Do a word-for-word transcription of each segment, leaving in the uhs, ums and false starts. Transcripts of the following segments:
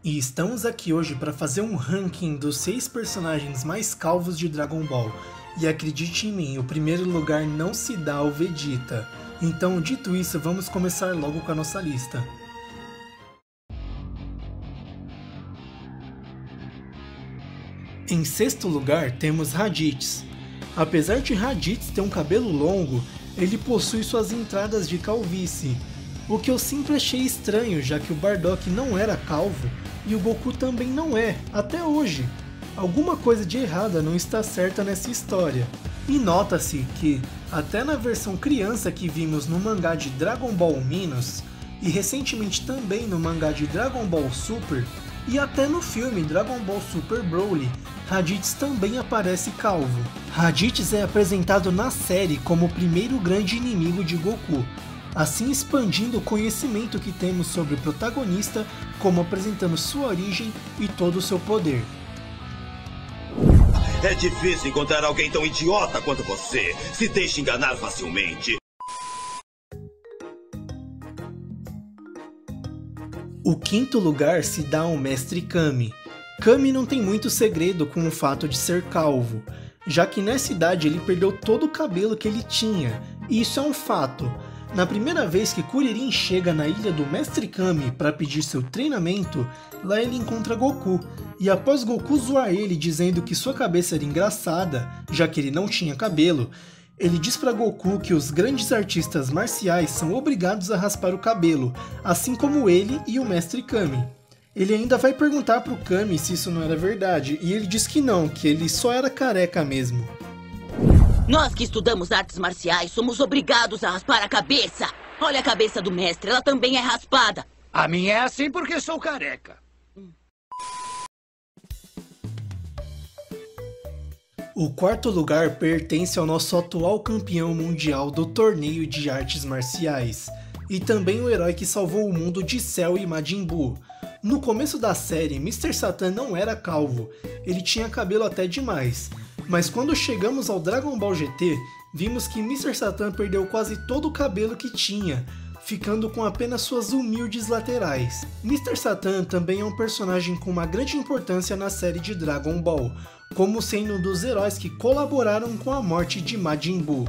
E estamos aqui hoje para fazer um ranking dos seis personagens mais calvos de Dragon Ball. E acredite em mim, o primeiro lugar não se dá ao Vegeta. Então, dito isso, vamos começar logo com a nossa lista. Em sexto lugar temos Raditz. Apesar de Raditz ter um cabelo longo, ele possui suas entradas de calvície. O que eu sempre achei estranho, já que o Bardock não era calvo e o Goku também não é, até hoje. Alguma coisa de errada não está certa nessa história. E nota-se que, até na versão criança que vimos no mangá de Dragon Ball Minus, e recentemente também no mangá de Dragon Ball Super, e até no filme Dragon Ball Super Broly, Raditz também aparece calvo. Raditz é apresentado na série como o primeiro grande inimigo de Goku, assim expandindo o conhecimento que temos sobre o protagonista, como apresentando sua origem e todo o seu poder. É difícil encontrar alguém tão idiota quanto você. Se deixa enganar facilmente. O quinto lugar se dá ao Mestre Kami. Kami não tem muito segredo com o fato de ser calvo, já que nessa idade ele perdeu todo o cabelo que ele tinha, e isso é um fato. Na primeira vez que Kuririn chega na ilha do Mestre Kami para pedir seu treinamento, lá ele encontra Goku, e após Goku zoar ele dizendo que sua cabeça era engraçada, já que ele não tinha cabelo, ele diz para Goku que os grandes artistas marciais são obrigados a raspar o cabelo, assim como ele e o Mestre Kami. Ele ainda vai perguntar pro Kami se isso não era verdade, e ele diz que não, que ele só era careca mesmo. Nós que estudamos artes marciais somos obrigados a raspar a cabeça. Olha a cabeça do mestre, ela também é raspada. A minha é assim porque sou careca. O quarto lugar pertence ao nosso atual campeão mundial do torneio de artes marciais, e também o herói que salvou o mundo de Cell e Majin Buu. No começo da série, mister Satan não era calvo, ele tinha cabelo até demais. Mas quando chegamos ao Dragon Ball G T, vimos que mister Satan perdeu quase todo o cabelo que tinha, ficando com apenas suas humildes laterais. mister Satan também é um personagem com uma grande importância na série de Dragon Ball, como sendo um dos heróis que colaboraram com a morte de Majin Buu.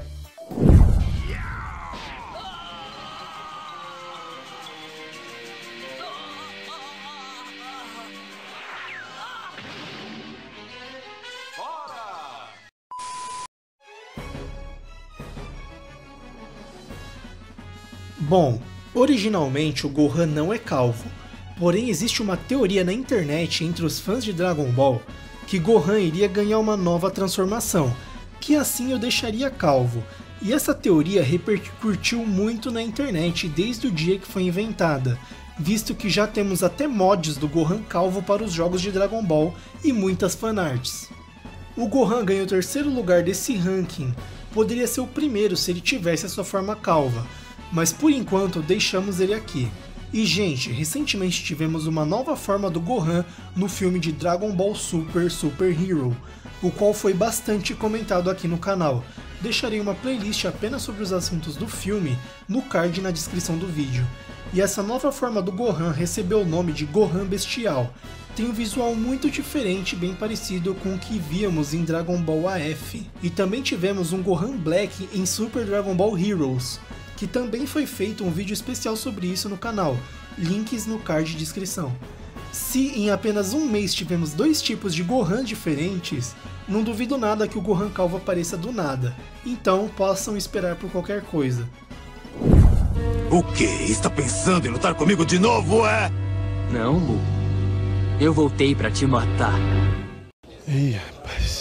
Bom, originalmente o Gohan não é calvo, porém existe uma teoria na internet entre os fãs de Dragon Ball que Gohan iria ganhar uma nova transformação, que assim o deixaria calvo, e essa teoria repercutiu muito na internet desde o dia que foi inventada, visto que já temos até mods do Gohan calvo para os jogos de Dragon Ball e muitas fanarts. O Gohan ganhou o terceiro lugar desse ranking, poderia ser o primeiro se ele tivesse a sua forma calva, mas por enquanto deixamos ele aqui. E gente, recentemente tivemos uma nova forma do Gohan no filme de Dragon Ball Super Super Hero, o qual foi bastante comentado aqui no canal. Deixarei uma playlist apenas sobre os assuntos do filme no card na descrição do vídeo. E essa nova forma do Gohan recebeu o nome de Gohan Bestial. Tem um visual muito diferente, bem parecido com o que víamos em Dragon Ball A F. E também tivemos um Gohan Black em Super Dragon Ball Heroes, que também foi feito um vídeo especial sobre isso no canal, links no card de descrição. Se em apenas um mês tivemos dois tipos de Gohan diferentes, não duvido nada que o Gohan calvo apareça do nada, então possam esperar por qualquer coisa. O que? Está pensando em lutar comigo de novo, é? Não, Lu. Eu voltei pra te matar. Ih, rapaz.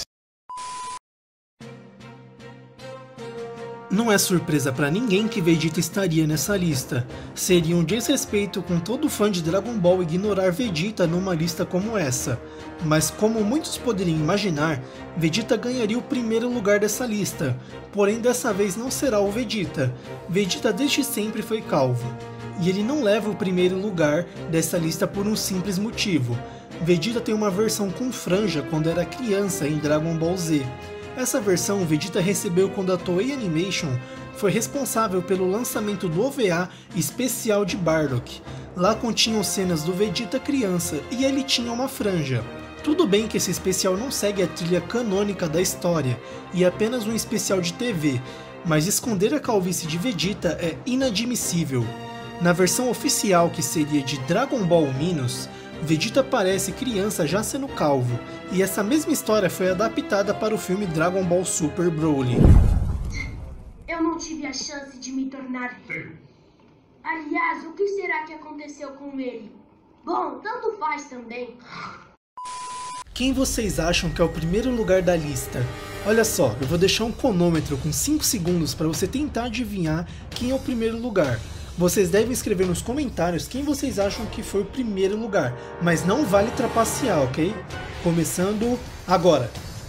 Não é surpresa pra ninguém que Vegeta estaria nessa lista. Seria um desrespeito com todo fã de Dragon Ball ignorar Vegeta numa lista como essa. Mas como muitos poderiam imaginar, Vegeta ganharia o primeiro lugar dessa lista. Porém dessa vez não será o Vegeta. Vegeta desde sempre foi calvo. E ele não leva o primeiro lugar dessa lista por um simples motivo. Vegeta tem uma versão com franja quando era criança em Dragon Ball Z. Essa versão Vegeta recebeu quando a Toei Animation foi responsável pelo lançamento do O V A especial de Bardock. Lá continham cenas do Vegeta criança e ele tinha uma franja. Tudo bem que esse especial não segue a trilha canônica da história e é apenas um especial de T V, mas esconder a calvície de Vegeta é inadmissível. Na versão oficial, que seria de Dragon Ball Minus, Vegeta parece criança já sendo calvo, e essa mesma história foi adaptada para o filme Dragon Ball Super Broly. Eu não tive a chance de me tornar feio. Aliás, o que será que aconteceu com ele? Bom, tanto faz também. Quem vocês acham que é o primeiro lugar da lista? Olha só, eu vou deixar um cronômetro com cinco segundos para você tentar adivinhar quem é o primeiro lugar. Vocês devem escrever nos comentários quem vocês acham que foi o primeiro lugar, mas não vale trapacear, ok? Começando agora!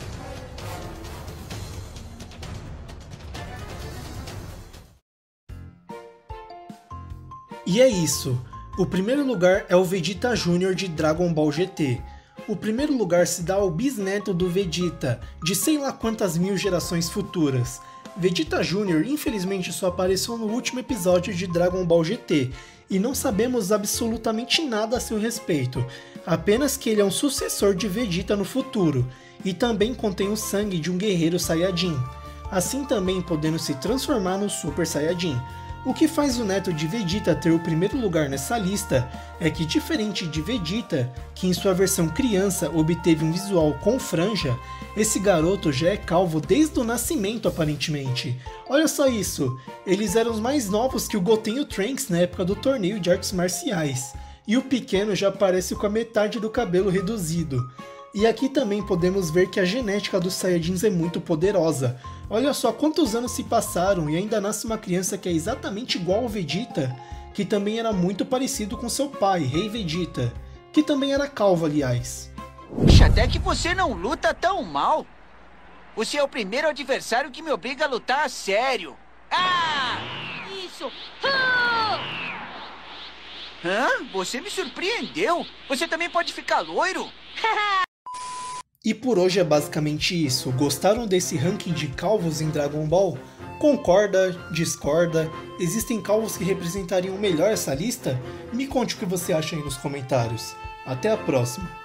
E é isso, o primeiro lugar é o Vegeta Júnior de Dragon Ball G T. O primeiro lugar se dá ao bisneto do Vegeta, de sei lá quantas mil gerações futuras. Vegeta Júnior infelizmente só apareceu no último episódio de Dragon Ball G T, e não sabemos absolutamente nada a seu respeito, apenas que ele é um sucessor de Vegeta no futuro, e também contém o sangue de um guerreiro Saiyajin, assim também podendo se transformar no Super Saiyajin. O que faz o neto de Vegeta ter o primeiro lugar nessa lista é que, diferente de Vegeta, que em sua versão criança obteve um visual com franja, esse garoto já é calvo desde o nascimento aparentemente. Olha só isso, eles eram os mais novos que o Goten e o Trunks na época do torneio de artes marciais, e o pequeno já aparece com a metade do cabelo reduzido. E aqui também podemos ver que a genética dos Saiyajins é muito poderosa. Olha só quantos anos se passaram e ainda nasce uma criança que é exatamente igual ao Vegeta, que também era muito parecido com seu pai, Rei Vegeta, que também era calvo, aliás. Puxa, até que você não luta tão mal. Você é o primeiro adversário que me obriga a lutar a sério. Ah! Isso! Ah! Hã? Você me surpreendeu. Você também pode ficar loiro? E por hoje é basicamente isso. Gostaram desse ranking de calvos em Dragon Ball? Concorda? Discorda? Existem calvos que representariam melhor essa lista? Me conte o que você acha aí nos comentários. Até a próxima!